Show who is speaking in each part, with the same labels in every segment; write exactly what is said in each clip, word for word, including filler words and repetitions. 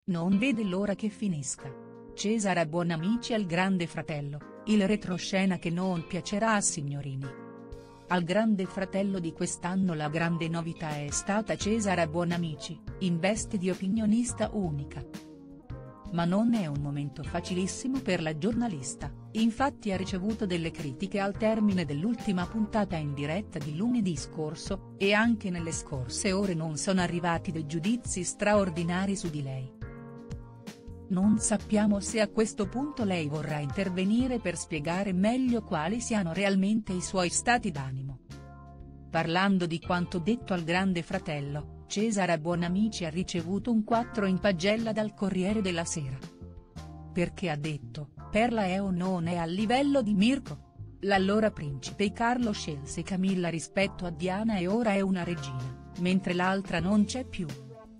Speaker 1: Non vede l'ora che finisca. Cesara Bonamici al Grande Fratello, il retroscena che non piacerà a Signorini. Al Grande Fratello di quest'anno la grande novità è stata Cesara Bonamici, in veste di opinionista unica. Ma non è un momento facilissimo per la giornalista, infatti ha ricevuto delle critiche al termine dell'ultima puntata in diretta di lunedì scorso, e anche nelle scorse ore non sono arrivati dei giudizi straordinari su di lei. Non sappiamo se a questo punto lei vorrà intervenire per spiegare meglio quali siano realmente i suoi stati d'animo. Parlando di quanto detto al Grande Fratello, Cesara Bonamici ha ricevuto un quattro in pagella dal Corriere della Sera. Perché ha detto, Perla è o non è al livello di Mirko? L'allora principe Carlo scelse Camilla rispetto a Diana e ora è una regina, mentre l'altra non c'è più.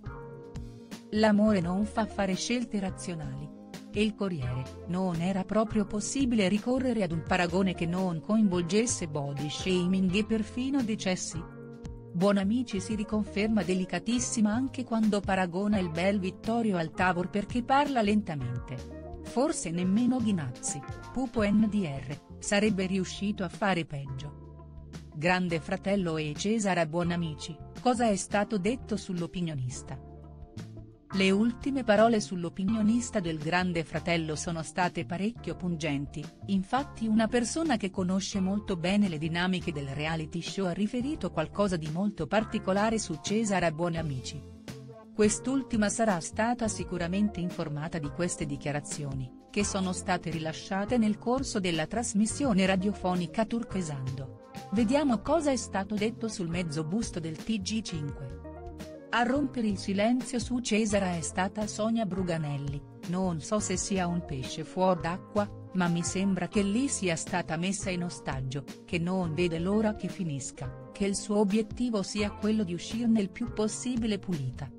Speaker 1: L'amore non fa fare scelte razionali. E il Corriere, non era proprio possibile ricorrere ad un paragone che non coinvolgesse body shaming e perfino decessi? Bonamici si riconferma delicatissima anche quando paragona il bel Vittorio al Tavor perché parla lentamente. Forse nemmeno Ghinazzi, Pupo N D R, sarebbe riuscito a fare peggio. Grande Fratello e Cesara Bonamici, cosa è stato detto sull'opinionista? Le ultime parole sull'opinionista del Grande Fratello sono state parecchio pungenti, infatti una persona che conosce molto bene le dinamiche del reality show ha riferito qualcosa di molto particolare su Cesara Bonamici. Quest'ultima sarà stata sicuramente informata di queste dichiarazioni, che sono state rilasciate nel corso della trasmissione radiofonica Turchesando. Vediamo cosa è stato detto sul mezzo busto del T G cinque. A rompere il silenzio su Cesara è stata Sonia Bruganelli, non so se sia un pesce fuor d'acqua, ma mi sembra che lì sia stata messa in ostaggio, che non vede l'ora che finisca, che il suo obiettivo sia quello di uscirne il più possibile pulita.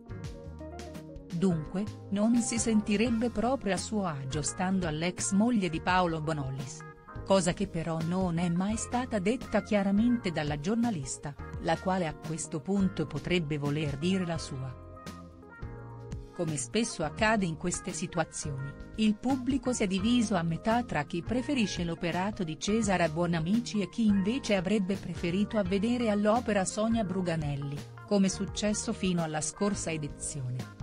Speaker 1: Dunque, non si sentirebbe proprio a suo agio stando all'ex moglie di Paolo Bonolis. Cosa che però non è mai stata detta chiaramente dalla giornalista, la quale a questo punto potrebbe voler dire la sua. Come spesso accade in queste situazioni, il pubblico si è diviso a metà tra chi preferisce l'operato di Cesara Bonamici e chi invece avrebbe preferito vedere all'opera Sonia Bruganelli, come successo fino alla scorsa edizione.